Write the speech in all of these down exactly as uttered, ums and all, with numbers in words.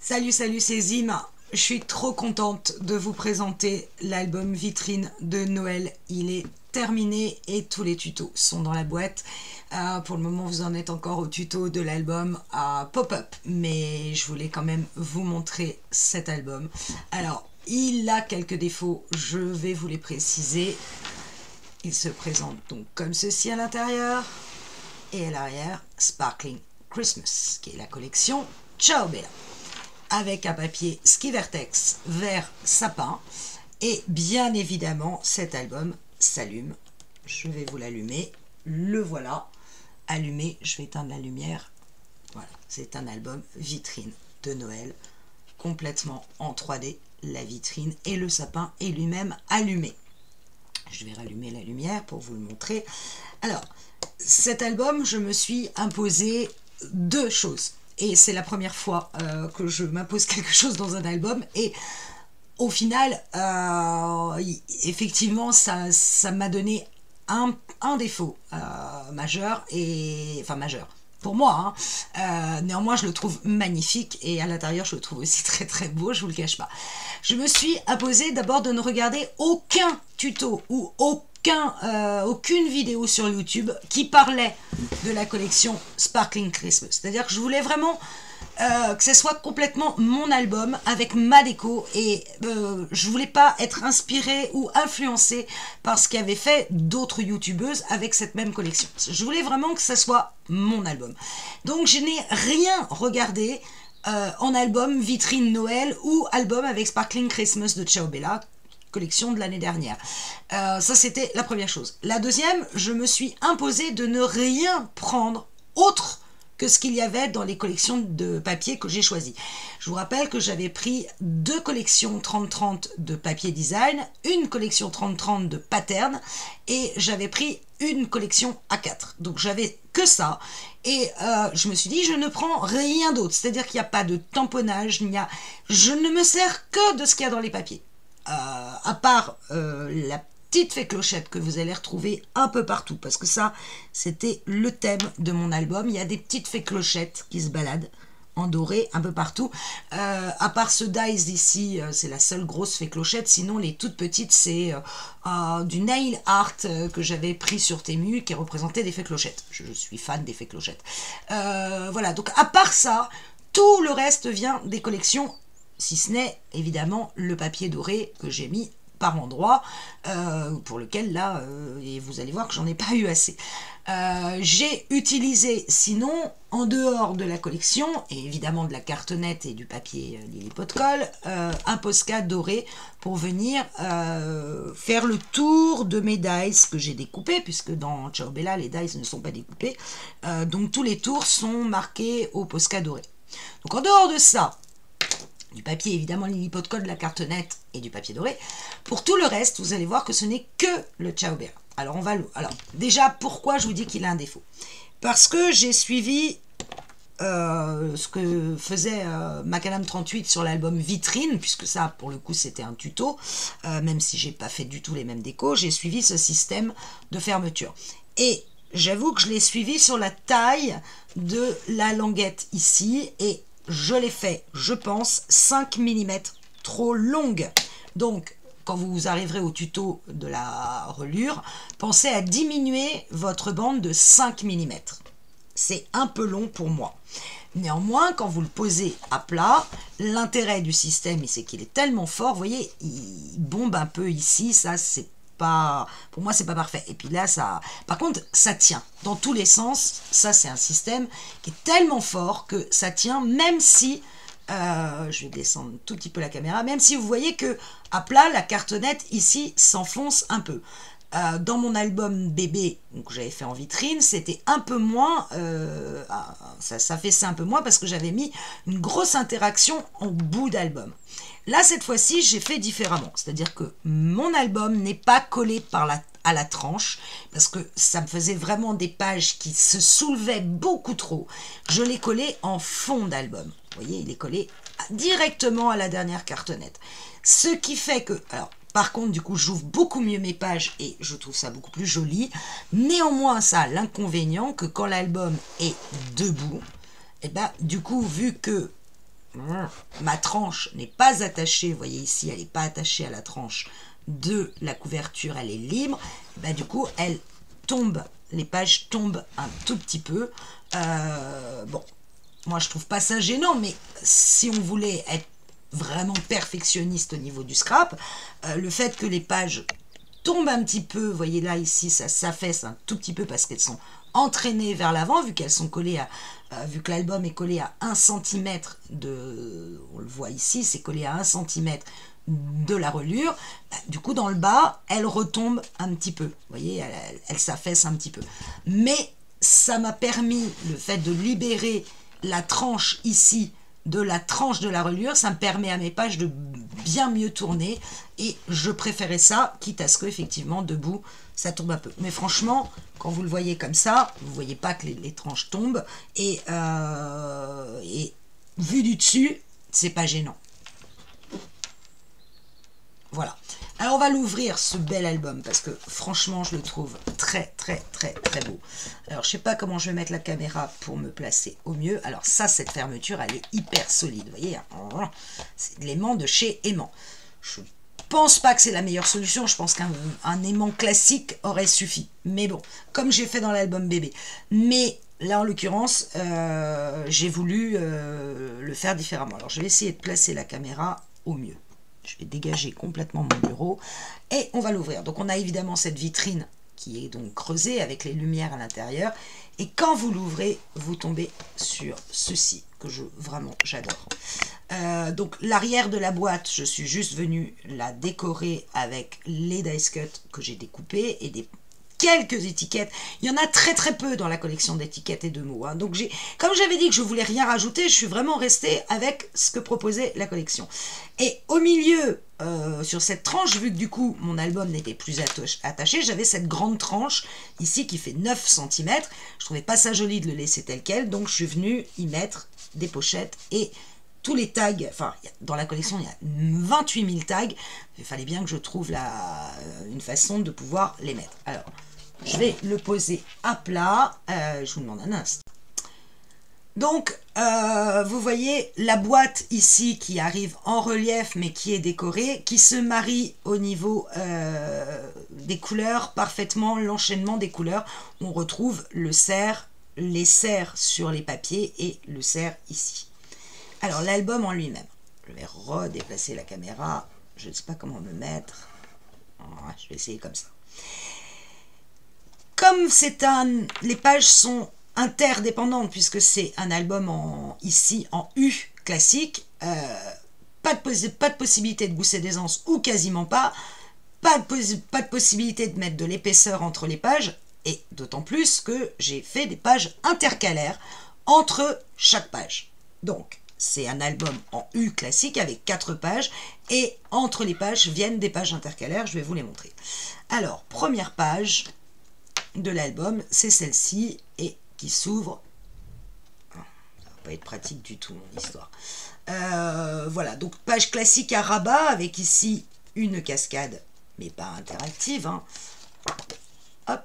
Salut, salut, c'est Zim. Je suis trop contente de vous présenter l'album vitrine de Noël. Il est terminé et tous les tutos sont dans la boîte. Euh, pour le moment, vous en êtes encore au tuto de l'album à Pop-Up, mais je voulais quand même vous montrer cet album. Alors, il a quelques défauts, je vais vous les préciser. Il se présente donc comme ceci à l'intérieur et à l'arrière, Sparkling Christmas, qui est la collection Ciao Bella, avec un papier Ski Vertex vert sapin. Et bien évidemment, cet album s'allume. Je vais vous l'allumer. Le voilà. Allumé. Je vais éteindre la lumière. Voilà. C'est un album vitrine de Noël. Complètement en trois D. La vitrine et le sapin est lui-même allumé. Je vais rallumer la lumière pour vous le montrer. Alors, cet album, je me suis imposé deux choses. Et c'est la première fois euh, que je m'impose quelque chose dans un album. Et au final, euh, effectivement, ça, ça m'a donné un, un défaut euh, majeur. Et, enfin, majeur. Pour moi, hein. euh, néanmoins, je le trouve magnifique. Et à l'intérieur, je le trouve aussi très très beau, je vous le cache pas. Je me suis imposé d'abord de ne regarder aucun tuto ou aucun Qu'un, euh, aucune vidéo sur YouTube qui parlait de la collection Sparkling Christmas. C'est-à-dire que je voulais vraiment euh, que ce soit complètement mon album avec ma déco et euh, je voulais pas être inspirée ou influencée par ce qu'avaient fait d'autres youtubeuses avec cette même collection. Je voulais vraiment que ce soit mon album. Donc je n'ai rien regardé euh, en album vitrine Noël ou album avec Sparkling Christmas de Ciao Bella, collection de l'année dernière. Euh, ça, c'était la première chose. La deuxième, je me suis imposé de ne rien prendre autre que ce qu'il y avait dans les collections de papier que j'ai choisies. Je vous rappelle que j'avais pris deux collections trente trente de papier design, une collection trente trente de pattern, et j'avais pris une collection A quatre. Donc, j'avais que ça. Et euh, je me suis dit, je ne prends rien d'autre. C'est-à-dire qu'il n'y a pas de tamponnage, il y a... je ne me sers que de ce qu'il y a dans les papiers. Euh, à part euh, la petite fée clochette que vous allez retrouver un peu partout, parce que ça, c'était le thème de mon album. Il y a des petites fées clochettes qui se baladent en doré un peu partout. Euh, à part ce dice ici, euh, c'est la seule grosse fée clochette. Sinon, les toutes petites, c'est euh, euh, du nail art euh, que j'avais pris sur Temu qui représentait des fées clochettes. Je, je suis fan des fées clochettes. Euh, voilà, donc à part ça, tout le reste vient des collections, si ce n'est évidemment le papier doré que j'ai mis par endroit, euh, pour lequel là, euh, et vous allez voir que j'en ai pas eu assez. Euh, j'ai utilisé sinon, en dehors de la collection, et évidemment de la cartonnette et du papier euh, Lily Pot de Colle, euh, un Posca doré pour venir euh, faire le tour de mes dice que j'ai découpés, puisque dans Ciao Bella, les dice ne sont pas découpés. Euh, donc tous les tours sont marqués au Posca doré. Donc en dehors de ça, du papier évidemment Lily Pot de Colle, de la cartonnette et du papier doré. Pour tout le reste, vous allez voir que ce n'est que le Ciao Bella. Alors on va le... Alors déjà, pourquoi je vous dis qu'il a un défaut? Parce que j'ai suivi euh, ce que faisait euh, Macadam trente-huit sur l'album Vitrine, puisque ça pour le coup c'était un tuto, euh, même si j'ai pas fait du tout les mêmes décos, j'ai suivi ce système de fermeture. Et j'avoue que je l'ai suivi sur la taille de la languette ici, et je l'ai fait, je pense, cinq millimètres trop longue. Donc, quand vous arriverez au tuto de la relure, pensez à diminuer votre bande de cinq millimètres. C'est un peu long pour moi. Néanmoins, quand vous le posez à plat, l'intérêt du système, c'est qu'il est tellement fort, vous voyez, il bombe un peu ici, ça c'est pas, pour moi c'est pas parfait. Et puis là ça, par contre ça tient dans tous les sens. Ça c'est un système qui est tellement fort que ça tient, même si euh, je vais descendre un tout petit peu la caméra, même si vous voyez que à plat la cartonnette ici s'enfonce un peu. Euh, dans mon album bébé que j'avais fait en vitrine, c'était un peu moins, euh, ça, ça fait un peu moins parce que j'avais mis une grosse interaction en bout d'album. Là, cette fois-ci, j'ai fait différemment. C'est-à-dire que mon album n'est pas collé par la, à la tranche, parce que ça me faisait vraiment des pages qui se soulevaient beaucoup trop. Je l'ai collé en fond d'album. Vous voyez, il est collé directement à la dernière cartonnette. Ce qui fait que... Alors, par contre, du coup, j'ouvre beaucoup mieux mes pages et je trouve ça beaucoup plus joli. Néanmoins, ça a l'inconvénient que quand l'album est debout, et ben, du coup, vu que ma tranche n'est pas attachée, vous voyez ici, elle n'est pas attachée à la tranche de la couverture, elle est libre, bah, du coup, elle tombe, les pages tombent un tout petit peu. Euh, bon, moi, je trouve pas ça gênant, mais si on voulait être vraiment perfectionniste au niveau du scrap, euh, le fait que les pages tombent un petit peu, vous voyez là, ici, ça s'affaisse un tout petit peu parce qu'elles sont entraînées vers l'avant, vu qu'elles sont collées à, euh, vu que l'album est collé à un centimètre de, on le voit ici, c'est collé à un centimètre de la reliure, bah, du coup dans le bas, elle retombe un petit peu, vous voyez, elle, elle, elle s'affaisse un petit peu. Mais ça m'a permis, le fait de libérer la tranche ici, de la tranche de la reliure, ça me permet à mes pages de bien mieux tourner, et je préférais ça, quitte à ce que effectivement debout, ça tombe un peu. Mais franchement, quand vous le voyez comme ça, vous ne voyez pas que les, les tranches tombent, et, euh, et vu du dessus, c'est pas gênant. Voilà. Alors on va l'ouvrir, ce bel album, parce que franchement je le trouve très très très très beau. Alors je sais pas comment je vais mettre la caméra pour me placer au mieux. Alors ça, cette fermeture, elle est hyper solide, vous voyez, c'est de l'aimant de chez Aimant. Je pense pas que c'est la meilleure solution, je pense qu'un un aimant classique aurait suffi. Mais bon, comme j'ai fait dans l'album bébé. Mais là en l'occurrence, euh, j'ai voulu euh, le faire différemment. Alors je vais essayer de placer la caméra au mieux. Je vais dégager complètement mon bureau et on va l'ouvrir. Donc on a évidemment cette vitrine qui est donc creusée avec les lumières à l'intérieur. Et quand vous l'ouvrez, vous tombez sur ceci que je vraiment j'adore. Euh, donc l'arrière de la boîte, je suis juste venue la décorer avec les dice cut que j'ai découpés et des quelques étiquettes. Il y en a très très peu dans la collection d'étiquettes et de mots. Hein. Donc j'ai, comme j'avais dit que je voulais rien rajouter, je suis vraiment restée avec ce que proposait la collection. Et au milieu, euh, sur cette tranche, vu que du coup mon album n'était plus attaché, j'avais cette grande tranche ici qui fait neuf centimètres. Je trouvais pas ça joli de le laisser tel quel, donc je suis venue y mettre des pochettes et tous les tags, enfin dans la collection il y a vingt-huit mille tags, il fallait bien que je trouve la, une façon de pouvoir les mettre. Alors, je vais le poser à plat, euh, je vous demande un instant. Donc, euh, vous voyez la boîte ici qui arrive en relief mais qui est décorée, qui se marie au niveau euh, des couleurs parfaitement, l'enchaînement des couleurs. On retrouve le cerf, les cerfs sur les papiers et le cerf ici. Alors, l'album en lui-même, je vais redéplacer la caméra, je ne sais pas comment me mettre, voilà, je vais essayer comme ça. Comme c'est un, les pages sont interdépendantes puisque c'est un album en, ici en U classique, euh, pas, de pas de possibilité de gousser d'aisance ou quasiment pas, pas de, pas de possibilité de mettre de l'épaisseur entre les pages et d'autant plus que j'ai fait des pages intercalaires entre chaque page. Donc, c'est un album en U classique avec quatre pages et entre les pages viennent des pages intercalaires, je vais vous les montrer. Alors, première page de l'album, c'est celle-ci et qui s'ouvre. Ça va pas être pratique du tout mon histoire. Euh, voilà, donc page classique à rabat avec ici une cascade, mais pas interactive. Hein. Hop,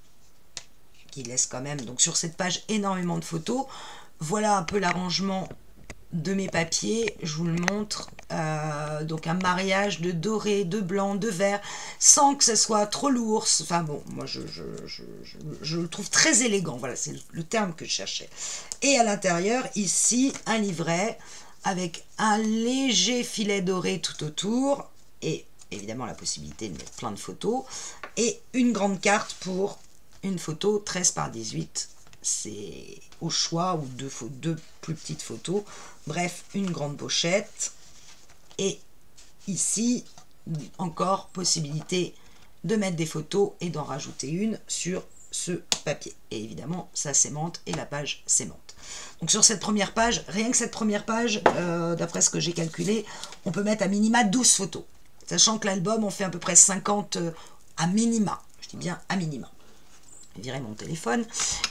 qui laisse quand même, donc sur cette page, énormément de photos. Voilà un peu l'arrangement de mes papiers, je vous le montre, euh, donc un mariage de doré, de blanc, de vert, sans que ce soit trop lourd, enfin bon, moi je, je, je, je, je le trouve très élégant, voilà, c'est le terme que je cherchais. Et à l'intérieur, ici, un livret avec un léger filet doré tout autour, et évidemment la possibilité de mettre plein de photos, et une grande carte pour une photo treize par dix-huit, c'est au choix, ou deux, deux plus petites photos, bref, une grande pochette, et ici, encore possibilité de mettre des photos et d'en rajouter une sur ce papier. Et évidemment, ça s'aimante et la page s'aimante. Donc sur cette première page, rien que cette première page, euh, d'après ce que j'ai calculé, on peut mettre à minima douze photos. Sachant que l'album, on fait à peu près cinquante euh, à minima. Je dis bien à minima. Je vais virer mon téléphone.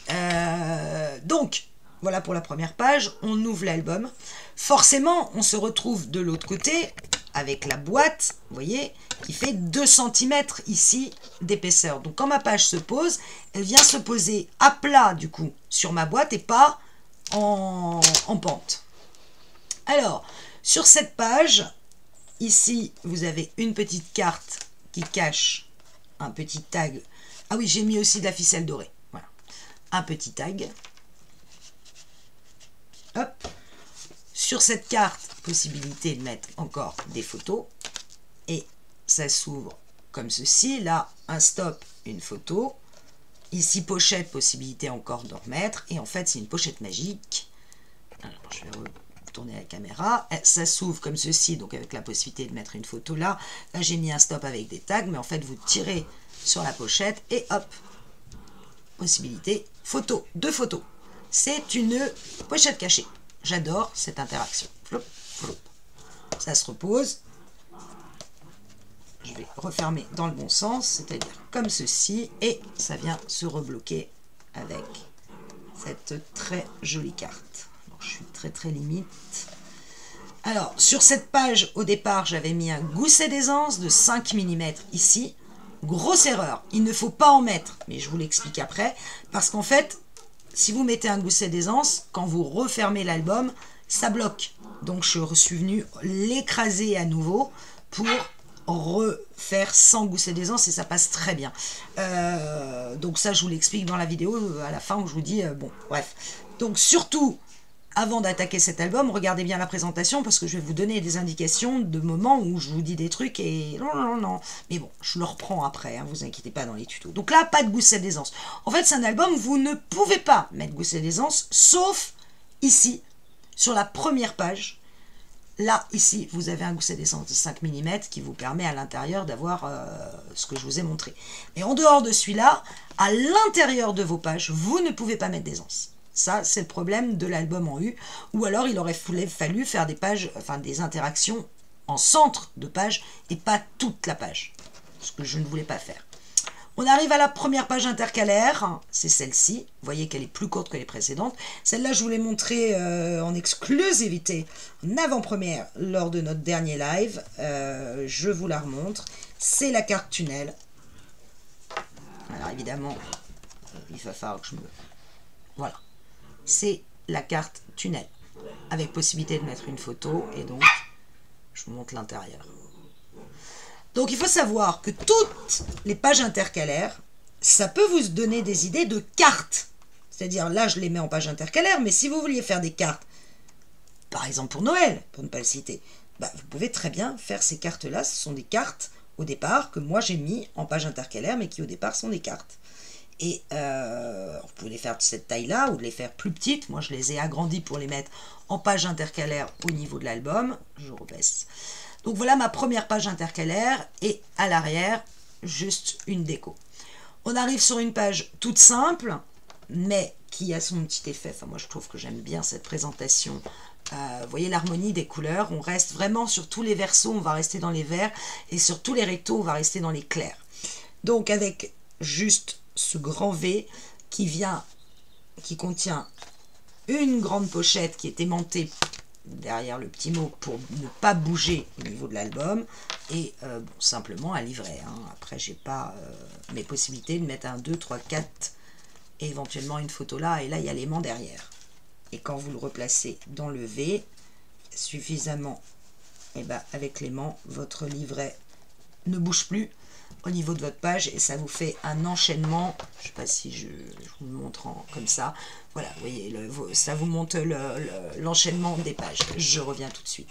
Euh, donc, voilà pour la première page. On ouvre l'album. Forcément, on se retrouve de l'autre côté avec la boîte, vous voyez, qui fait deux centimètres ici d'épaisseur. Donc quand ma page se pose, elle vient se poser à plat du coup sur ma boîte et pas en, en pente. Alors, sur cette page, ici, vous avez une petite carte qui cache un petit tag. Ah oui, j'ai mis aussi de la ficelle dorée. Voilà. Un petit tag. Hop. Sur cette carte, possibilité de mettre encore des photos. Et ça s'ouvre comme ceci. Là, un stop, une photo. Ici, pochette, possibilité encore d'en remettre. Et en fait, c'est une pochette magique. Alors, je vais retourner la caméra. Ça s'ouvre comme ceci, donc avec la possibilité de mettre une photo là. Là, j'ai mis un stop avec des tags, mais en fait, vous tirez sur la pochette et hop, possibilité photo, deux photos. C'est une pochette cachée. J'adore cette interaction. Flop, flop. Ça se repose. Je vais refermer dans le bon sens, c'est-à-dire comme ceci, et ça vient se rebloquer avec cette très jolie carte. Alors, je suis très très limite. Alors, sur cette page, au départ, j'avais mis un gousset d'aisance de cinq millimètres ici. Grosse erreur, il ne faut pas en mettre, mais je vous l'explique après, parce qu'en fait, si vous mettez un gousset d'aisance, quand vous refermez l'album, ça bloque. Donc, je suis venu l'écraser à nouveau pour refaire sans gousset d'aisance et ça passe très bien. Euh, donc ça, je vous l'explique dans la vidéo à la fin où je vous dis, euh, bon, bref. Donc surtout, avant d'attaquer cet album, regardez bien la présentation parce que je vais vous donner des indications de moments où je vous dis des trucs et non, non, non. Mais bon, je le reprends après, hein, vous inquiétez pas dans les tutos. Donc là, pas de gousset d'aisance. En fait, c'est un album où vous ne pouvez pas mettre gousset d'aisance, sauf ici, sur la première page. Là, ici, vous avez un gousset d'aisance de cinq millimètres qui vous permet à l'intérieur d'avoir euh, ce que je vous ai montré. Mais en dehors de celui-là, à l'intérieur de vos pages, vous ne pouvez pas mettre d'aisance. Ça, c'est le problème de l'album en U. Ou alors, il aurait fallu faire des pages, enfin des interactions en centre de page et pas toute la page. Ce que je ne voulais pas faire. On arrive à la première page intercalaire, c'est celle-ci. Vous voyez qu'elle est plus courte que les précédentes. Celle-là, je vous l'ai montrée euh, en exclusivité, en avant-première, lors de notre dernier live. Euh, je vous la remontre. C'est la carte tunnel. Alors évidemment, il va falloir que je me... Voilà. C'est la carte tunnel, avec possibilité de mettre une photo. Et donc, je vous montre l'intérieur. Donc, il faut savoir que toutes les pages intercalaires, ça peut vous donner des idées de cartes. C'est-à-dire, là, je les mets en page intercalaire, mais si vous vouliez faire des cartes, par exemple pour Noël, pour ne pas le citer, bah, vous pouvez très bien faire ces cartes-là. Ce sont des cartes, au départ, que moi, j'ai mis en page intercalaire, mais qui, au départ, sont des cartes. Et euh, vous pouvez les faire de cette taille-là, ou de les faire plus petites. Moi, je les ai agrandies pour les mettre en page intercalaire au niveau de l'album. Je rebaisse. Donc voilà ma première page intercalaire et à l'arrière, juste une déco. On arrive sur une page toute simple, mais qui a son petit effet. Enfin, moi, je trouve que j'aime bien cette présentation. Euh, vous voyez l'harmonie des couleurs. On reste vraiment sur tous les versos, on va rester dans les verts. Et sur tous les rectos, on va rester dans les clairs. Donc avec juste ce grand V qui vient, qui contient une grande pochette qui est aimantée derrière le petit mot pour ne pas bouger au niveau de l'album et euh, bon, simplement un livret. Hein. Après, j'ai pas euh, mes possibilités de mettre un, deux, trois, quatre et éventuellement une photo là et là, il y a l'aimant derrière. Et quand vous le replacez dans le V, suffisamment, et ben, avec l'aimant, votre livret ne bouge plus au niveau de votre page et ça vous fait un enchaînement. Je sais pas si je, je vous le montre en, comme ça. Voilà, vous voyez, le, ça vous montre l'enchaînement le, le, des pages. Je reviens tout de suite.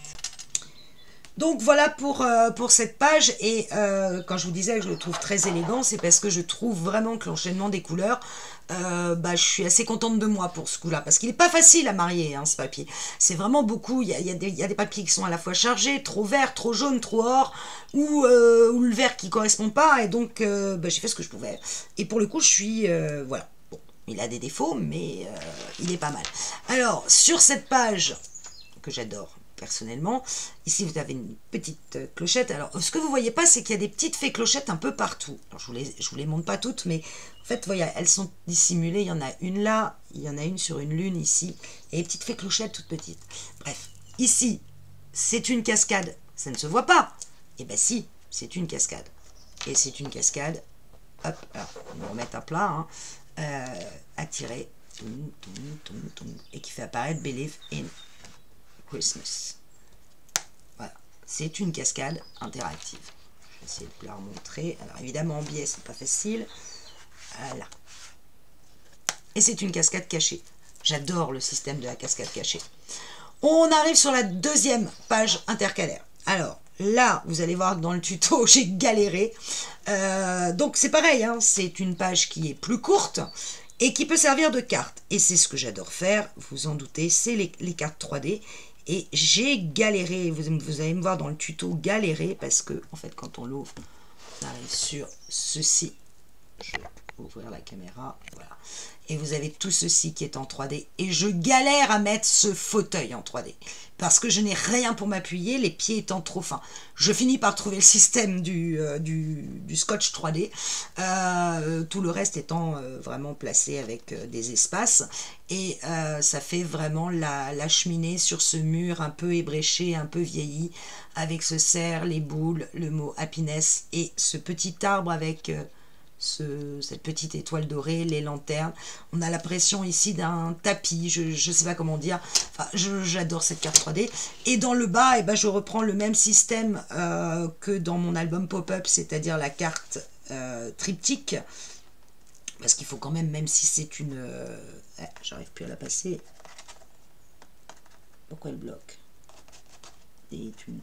Donc voilà pour, euh, pour cette page et euh, quand je vous disais que je le trouve très élégant, c'est parce que je trouve vraiment que l'enchaînement des couleurs, euh, bah, je suis assez contente de moi pour ce coup-là, parce qu'il n'est pas facile à marier hein, ce papier. C'est vraiment beaucoup, il y a, y, a y a des papiers qui sont à la fois chargés, trop vert, trop jaune, trop or, ou, euh, ou le vert qui ne correspond pas, et donc euh, bah, j'ai fait ce que je pouvais. Et pour le coup, je suis, euh, voilà, bon, il a des défauts, mais euh, il est pas mal. Alors, sur cette page, que j'adore, personnellement, ici vous avez une petite clochette. Alors ce que vous voyez pas, c'est qu'il y a des petites fées clochettes un peu partout. Alors, je vous les je vous les montre pas toutes, mais en fait vous voyez, elles sont dissimulées. Il y en a une là, il y en a une sur une lune ici, et les petites fées clochettes toutes petites. Bref, ici c'est une cascade, ça ne se voit pas. Et ben si, c'est une cascade, et c'est une cascade. Hop, alors on va remettre à plat, hein, euh, à tirer, et qui fait apparaître Believe in Christmas. Voilà, c'est une cascade interactive. Je vais essayer de vous la remontrer. Alors évidemment en biais, c'est pas facile. Voilà. Et c'est une cascade cachée. J'adore le système de la cascade cachée. On arrive sur la deuxième page intercalaire. Alors là, vous allez voir que dans le tuto, j'ai galéré. Euh, donc c'est pareil, hein, c'est une page qui est plus courte et qui peut servir de carte. Et c'est ce que j'adore faire, vous en doutez, c'est les, les cartes trois D. Et j'ai galéré, vous, vous allez me voir dans le tuto galérer parce que, en fait, quand on l'ouvre, on arrive sur ceci. Je vais ouvrir la caméra, voilà. Et vous avez tout ceci qui est en trois D. Et je galère à mettre ce fauteuil en trois D. Parce que je n'ai rien pour m'appuyer, les pieds étant trop fins. Je finis par trouver le système du, euh, du, du scotch trois D. Euh, tout le reste étant euh, vraiment placé avec euh, des espaces. Et euh, ça fait vraiment la, la cheminée sur ce mur un peu ébréché, un peu vieilli. Avec ce cerf, les boules, le mot happiness. Et ce petit arbre avec... Euh, Ce, cette petite étoile dorée, les lanternes. On a l'impression ici d'un tapis, je ne sais pas comment dire. Enfin, j'adore cette carte trois D. Et dans le bas, eh ben, je reprends le même système euh, que dans mon album pop-up, c'est-à-dire la carte euh, triptyque. Parce qu'il faut quand même, même si c'est une... Euh, eh, j'arrive plus à la passer. Pourquoi elle bloque? Et une...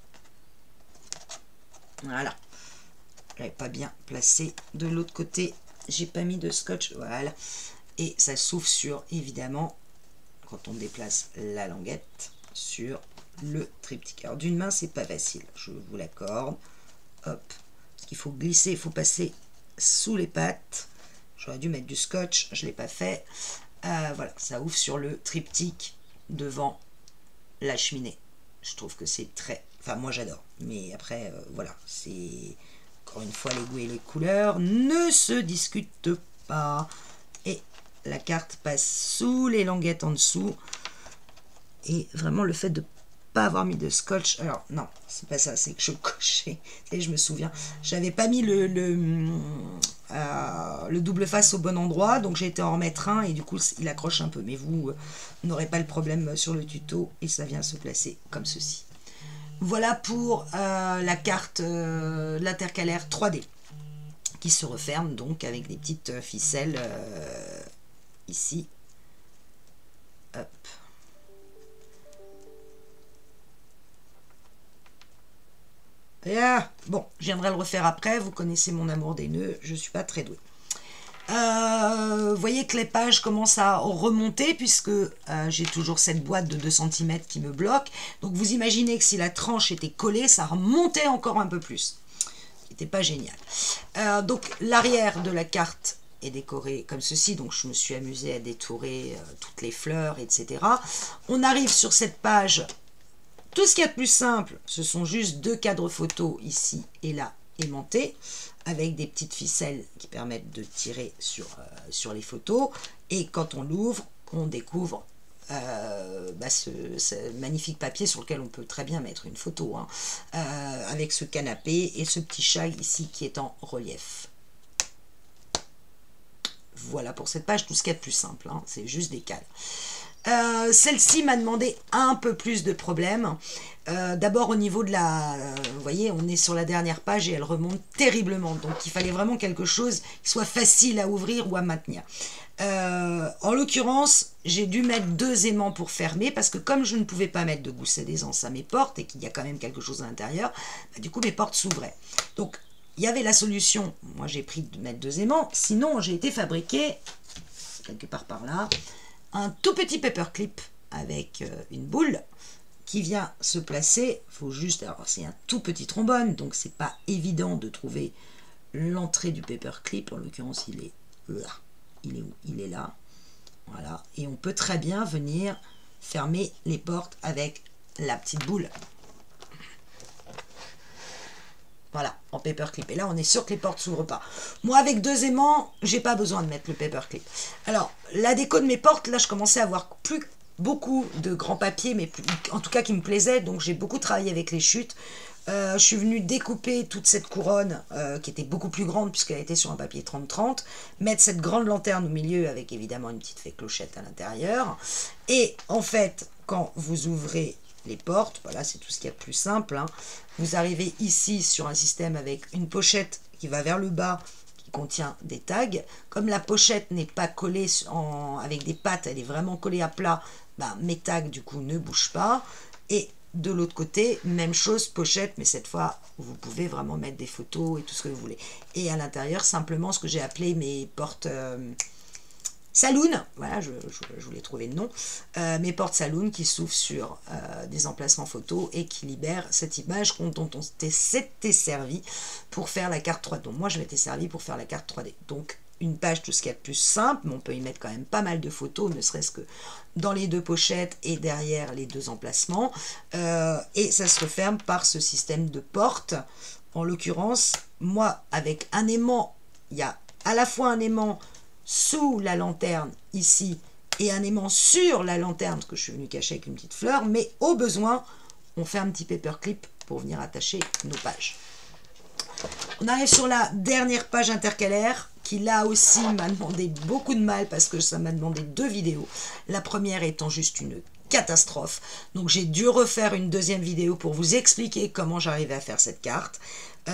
Voilà. Pas bien placé de l'autre côté, j'ai pas mis de scotch, voilà, et ça s'ouvre sur, évidemment, quand on déplace la languette sur le triptyque. Alors d'une main c'est pas facile, je vous l'accorde, hop, parce qu'il faut glisser, il faut passer sous les pattes. J'aurais dû mettre du scotch, je l'ai pas fait. Euh, voilà, ça ouvre sur le triptyque devant la cheminée. Je trouve que c'est très, enfin moi j'adore, mais après euh, voilà, c'est encore une fois, les goûts et les couleurs ne se discutent pas. Et la carte passe sous les languettes en dessous. Et vraiment, le fait de ne pas avoir mis de scotch... Alors, non, c'est pas ça, c'est que je cochais. Et je me souviens, j'avais pas mis le, le, euh, le double face au bon endroit. Donc, j'ai été en remettre un et du coup, il accroche un peu. Mais vous, euh, n'aurez pas le problème sur le tuto. Et ça vient se placer comme ceci. Voilà pour euh, la carte euh, l'intercalaire trois D qui se referme donc avec des petites ficelles euh, ici. Hop. Et ah, bon, je viendrai le refaire après. Vous connaissez mon amour des nœuds, je ne suis pas très douée. Euh, vous voyez que les pages commencent à remonter puisque euh, j'ai toujours cette boîte de deux centimètres qui me bloque. Donc vous imaginez que si la tranche était collée, ça remontait encore un peu plus. Ce qui n'était pas génial. Euh, donc l'arrière de la carte est décoré comme ceci. Donc je me suis amusée à détourer euh, toutes les fleurs, et cetera. On arrive sur cette page. Tout ce qu'il y a de plus simple, ce sont juste deux cadres photos ici et là aimantés, avec des petites ficelles qui permettent de tirer sur, euh, sur les photos. Et quand on l'ouvre, on découvre euh, bah ce, ce magnifique papier sur lequel on peut très bien mettre une photo, hein, euh, avec ce canapé et ce petit chat ici qui est en relief. Voilà pour cette page, tout ce qu'il y a de plus simple, hein, c'est juste des cadres. Euh, Celle-ci m'a demandé un peu plus de problèmes. Euh, D'abord au niveau de la... Euh, vous voyez, on est sur la dernière page et elle remonte terriblement. Donc il fallait vraiment quelque chose qui soit facile à ouvrir ou à maintenir. Euh, en l'occurrence, j'ai dû mettre deux aimants pour fermer parce que comme je ne pouvais pas mettre de gousset d'aisance à mes portes et qu'il y a quand même quelque chose à l'intérieur, bah, du coup mes portes s'ouvraient. Donc il y avait la solution. Moi j'ai pris de mettre deux aimants. Sinon j'ai été fabriquer, quelque part par là, un tout petit paperclip avec euh, une boule qui vient se placer. Il faut juste, alors c'est un tout petit trombone, donc c'est pas évident de trouver l'entrée du paperclip. En l'occurrence, il est là. Il est où? Il est là. Voilà. Et on peut très bien venir fermer les portes avec la petite boule. Voilà, en paperclip. Et là, on est sûr que les portes s'ouvrent pas. Moi, avec deux aimants, j'ai pas besoin de mettre le paperclip. Alors, la déco de mes portes, là, je commençais à avoir plus beaucoup de grands papiers, mais plus, en tout cas qui me plaisaient. Donc, j'ai beaucoup travaillé avec les chutes. Euh, je suis venue découper toute cette couronne, euh, qui était beaucoup plus grande, puisqu'elle était sur un papier trente trente. Mettre cette grande lanterne au milieu, avec évidemment une petite fée clochette à l'intérieur. Et, en fait, quand vous ouvrez les portes, voilà, c'est tout ce qu'il y a de plus simple, hein. Vous arrivez ici sur un système avec une pochette qui va vers le bas, qui contient des tags. Comme la pochette n'est pas collée en, avec des pattes, elle est vraiment collée à plat, ben, mes tags du coup ne bougent pas. Et de l'autre côté, même chose, pochette, mais cette fois, vous pouvez vraiment mettre des photos et tout ce que vous voulez. Et à l'intérieur, simplement ce que j'ai appelé mes portes... Euh, Saloon, voilà, je, je, je voulais trouver le nom, euh, mes portes saloon qui s'ouvrent sur euh, des emplacements photos et qui libèrent cette image dont on s'était servi pour faire la carte trois D. Donc moi je m'étais servi pour faire la carte trois D. Donc une page, tout ce qu'il y a de plus simple, mais on peut y mettre quand même pas mal de photos, ne serait-ce que dans les deux pochettes et derrière les deux emplacements. Euh, et ça se referme par ce système de porte. En l'occurrence, moi avec un aimant, il y a à la fois un aimant sous la lanterne ici et un aimant sur la lanterne que je suis venu cacher avec une petite fleur, mais au besoin on fait un petit paperclip pour venir attacher nos pages. On arrive sur la dernière page intercalaire qui là aussi m'a demandé beaucoup de mal parce que ça m'a demandé deux vidéos, la première étant juste une catastrophe, donc j'ai dû refaire une deuxième vidéo pour vous expliquer comment j'arrivais à faire cette carte.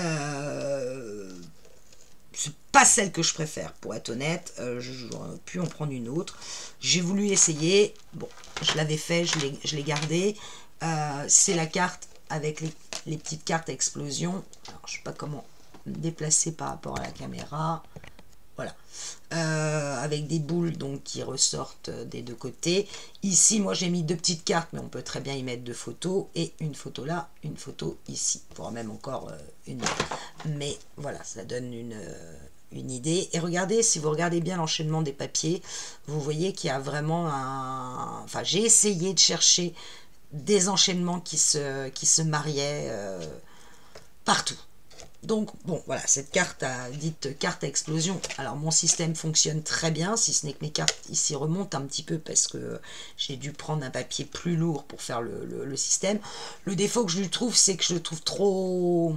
euh... C'est pas celle que je préfère, pour être honnête. Euh, J'aurais pu en prendre une autre. J'ai voulu essayer. Bon, je l'avais fait, je l'ai gardé. Euh, C'est la carte avec les, les petites cartes à explosion. Alors, je sais pas comment me déplacer par rapport à la caméra. Voilà. Euh, avec des boules donc qui ressortent des deux côtés. Ici, moi, j'ai mis deux petites cartes, mais on peut très bien y mettre deux photos. Et une photo là, une photo ici. Pour même encore euh, une autre. Mais voilà, ça donne une, euh, une idée. Et regardez, si vous regardez bien l'enchaînement des papiers, vous voyez qu'il y a vraiment un... Enfin, j'ai essayé de chercher des enchaînements qui se, qui se mariaient euh, partout. Donc, bon, voilà, cette carte à, dite carte à explosion. Alors, mon système fonctionne très bien, si ce n'est que mes cartes ici remontent un petit peu parce que j'ai dû prendre un papier plus lourd pour faire le, le, le système. Le défaut que je lui trouve, c'est que je le trouve trop...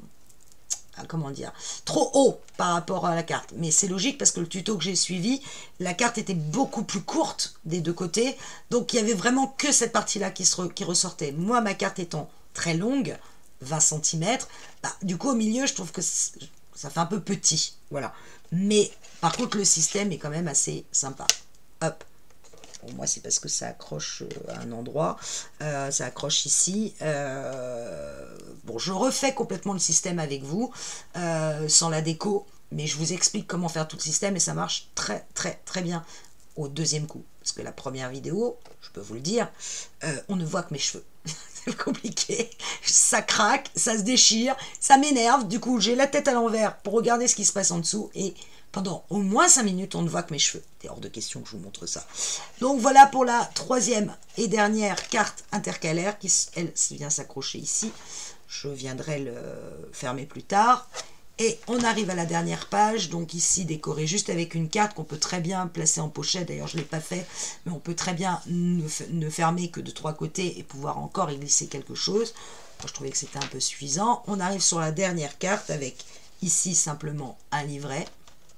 Comment dire, trop haut par rapport à la carte. Mais c'est logique parce que le tuto que j'ai suivi, la carte était beaucoup plus courte des deux côtés. Donc, il y avait vraiment que cette partie-là qui, se re, qui ressortait. Moi, ma carte étant très longue, vingt centimètres, bah, du coup, au milieu, je trouve que ça fait un peu petit. Voilà. Mais, par contre, le système est quand même assez sympa. Hop. Bon, moi, c'est parce que ça accroche à un endroit. Euh, ça accroche ici. Euh, bon, je refais complètement le système avec vous, euh, sans la déco. Mais je vous explique comment faire tout le système et ça marche très, très, très bien au deuxième coup. Parce que la première vidéo, je peux vous le dire, euh, on ne voit que mes cheveux. C'est compliqué. Ça craque, ça se déchire, ça m'énerve. Du coup, j'ai la tête à l'envers pour regarder ce qui se passe en dessous et... Pendant au moins cinq minutes, on ne voit que mes cheveux. C'est hors de question que je vous montre ça. Donc voilà pour la troisième et dernière carte intercalaire qui, elle, vient s'accrocher ici. Je viendrai le fermer plus tard. Et on arrive à la dernière page, donc ici décorée juste avec une carte qu'on peut très bien placer en pochette. D'ailleurs, je ne l'ai pas fait, mais on peut très bien ne, ne fermer que de trois côtés et pouvoir encore y glisser quelque chose. Moi, je trouvais que c'était un peu suffisant. On arrive sur la dernière carte avec ici simplement un livret.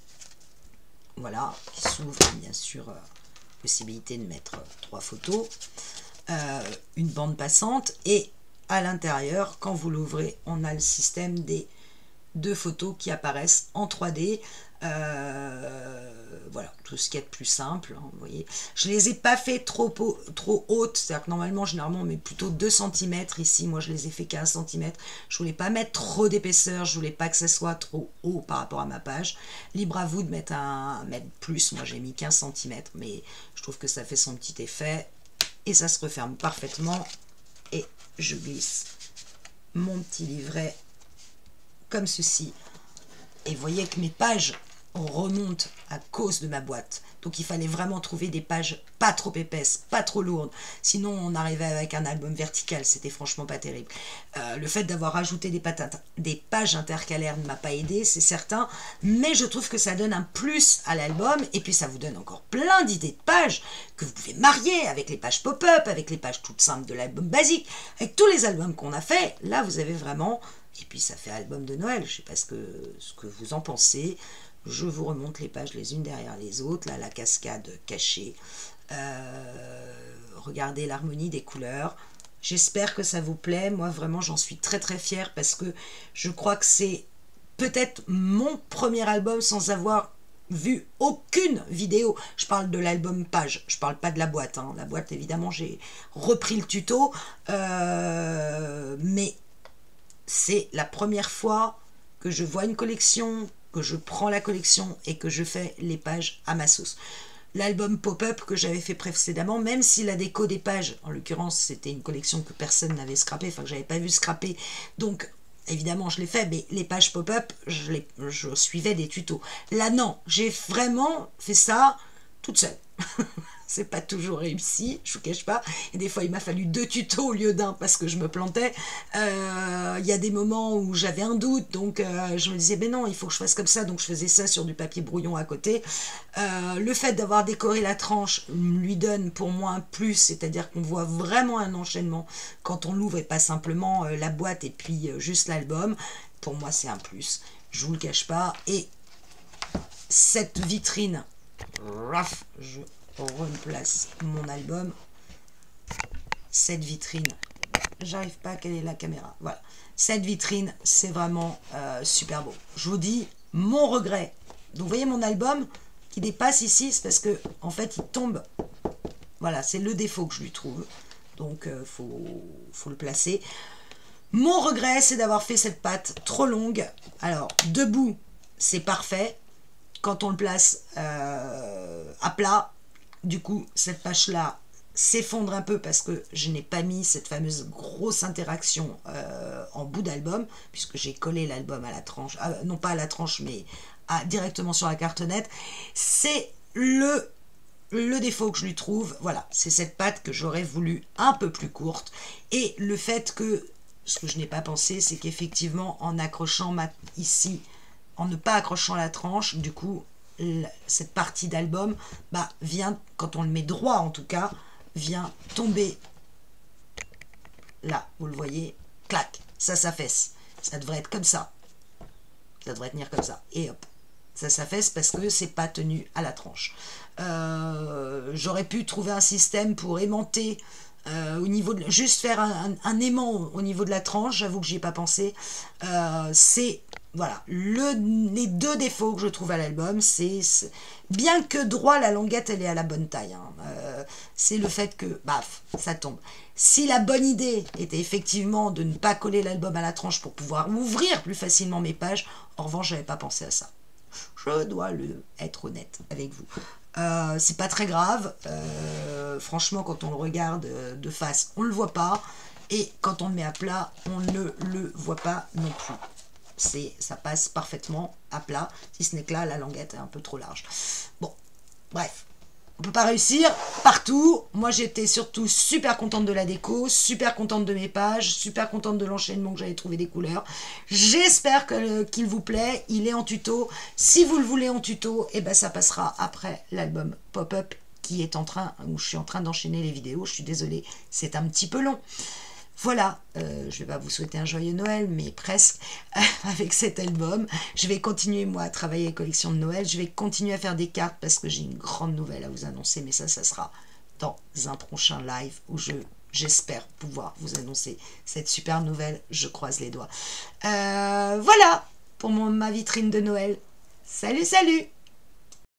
Voilà, qui s'ouvre bien sûr, euh, possibilité de mettre euh, trois photos, euh, une bande passante et à l'intérieur, quand vous l'ouvrez, on a le système des deux photos qui apparaissent en trois D. Euh, voilà, tout ce qui est de plus simple, hein, vous voyez. Je les ai pas fait trop, trop hautes, c'est-à-dire que normalement, généralement, on met plutôt deux centimètres. Ici, moi, je les ai fait quinze centimètres. Je voulais pas mettre trop d'épaisseur, je voulais pas que ça soit trop haut par rapport à ma page. Libre à vous de mettre un mettre plus, moi j'ai mis quinze centimètres, mais je trouve que ça fait son petit effet. Et ça se referme parfaitement. Et je glisse mon petit livret comme ceci. Et vous voyez que mes pages remontent à cause de ma boîte. Donc il fallait vraiment trouver des pages pas trop épaisses, pas trop lourdes. Sinon on arrivait avec un album vertical, c'était franchement pas terrible. Euh, le fait d'avoir rajouté des, des pages intercalaires ne m'a pas aidé, c'est certain. Mais je trouve que ça donne un plus à l'album. Et puis ça vous donne encore plein d'idées de pages que vous pouvez marier avec les pages pop-up, avec les pages toutes simples de l'album basique. Avec tous les albums qu'on a fait, là vous avez vraiment... Et puis ça fait album de Noël, je ne sais pas ce que, ce que vous en pensez. Je vous remonte les pages les unes derrière les autres. Là, la cascade cachée. Euh, regardez l'harmonie des couleurs. J'espère que ça vous plaît. Moi, vraiment, j'en suis très très fière parce que je crois que c'est peut-être mon premier album sans avoir vu aucune vidéo. Je parle de l'album page, je parle pas de la boîte. Hein. La boîte, évidemment, j'ai repris le tuto. Euh, mais c'est la première fois que je vois une collection, que je prends la collection et que je fais les pages à ma sauce. L'album Pop-Up que j'avais fait précédemment, même si la déco des pages, en l'occurrence c'était une collection que personne n'avait scrappé, enfin que j'avais pas vu scraper, donc évidemment je l'ai fait, mais les pages Pop-Up, je, je suivais des tutos. Là non, j'ai vraiment fait ça toute seule. C'est pas toujours réussi, je vous cache pas. Et des fois, il m'a fallu deux tutos au lieu d'un parce que je me plantais. Euh, il y a des moments où j'avais un doute, donc euh, je me disais, mais non, il faut que je fasse comme ça. Donc je faisais ça sur du papier brouillon à côté. Euh, le fait d'avoir décoré la tranche lui donne pour moi un plus, c'est-à-dire qu'on voit vraiment un enchaînement quand on l'ouvre et pas simplement euh, la boîte et puis euh, juste l'album. Pour moi, c'est un plus. Je vous le cache pas. Et cette vitrine, raf, je replace mon album. Cette vitrine, j'arrive pas à caler la caméra, voilà, cette vitrine c'est vraiment euh, super beau. Je vous dis mon regret, donc vous voyez mon album qui dépasse ici, c'est parce que en fait il tombe, voilà, c'est le défaut que je lui trouve, donc euh, faut, faut le placer. Mon regret, c'est d'avoir fait cette pâte trop longue. Alors debout c'est parfait, quand on le place euh, à plat, du coup, cette page-là s'effondre un peu parce que je n'ai pas mis cette fameuse grosse interaction euh, en bout d'album, puisque j'ai collé l'album à la tranche, euh, non pas à la tranche, mais à, directement sur la cartonnette. C'est le, le défaut que je lui trouve. Voilà, c'est cette pâte que j'aurais voulu un peu plus courte. Et le fait que, ce que je n'ai pas pensé, c'est qu'effectivement, en accrochant ma, ici, en ne pas accrochant la tranche, du coup, cette partie d'album bah, vient, quand on le met droit en tout cas, vient tomber là, vous le voyez, clac, ça s'affaisse. Ça devrait être comme ça, ça devrait tenir comme ça, et hop, ça s'affaisse parce que c'est pas tenu à la tranche. Euh, j'aurais pu trouver un système pour aimanter euh, au niveau de, juste faire un, un, un aimant au niveau de la tranche, j'avoue que j'y ai pas pensé. Euh, c'est voilà, le, les deux défauts que je trouve à l'album, c'est bien que droit, la languette, elle est à la bonne taille. Hein. Euh, c'est le fait que, baf, ça tombe. Si la bonne idée était effectivement de ne pas coller l'album à la tranche pour pouvoir ouvrir plus facilement mes pages, en revanche, je n'avais pas pensé à ça. Je dois le, être honnête avec vous. Euh, c'est pas très grave. Euh, franchement, quand on le regarde de face, on ne le voit pas. Et quand on le met à plat, on ne le voit pas non plus. C'est, ça passe parfaitement à plat, si ce n'est que là, la languette est un peu trop large. Bon, bref, on peut pas réussir partout. Moi, j'étais surtout super contente de la déco, super contente de mes pages, super contente de l'enchaînement que j'avais trouvé des couleurs. J'espère que, qu'il vous plaît. Il est en tuto. Si vous le voulez en tuto, et ben ça passera après l'album Pop-Up qui est en train, où je suis en train d'enchaîner les vidéos. Je suis désolée, c'est un petit peu long. Voilà, euh, je ne vais pas vous souhaiter un joyeux Noël, mais presque, avec cet album. Je vais continuer, moi, à travailler les collections de Noël. Je vais continuer à faire des cartes parce que j'ai une grande nouvelle à vous annoncer. Mais ça, ça sera dans un prochain live où je, j'espère pouvoir vous annoncer cette super nouvelle. Je croise les doigts. Euh, voilà pour mon, ma vitrine de Noël. Salut, salut!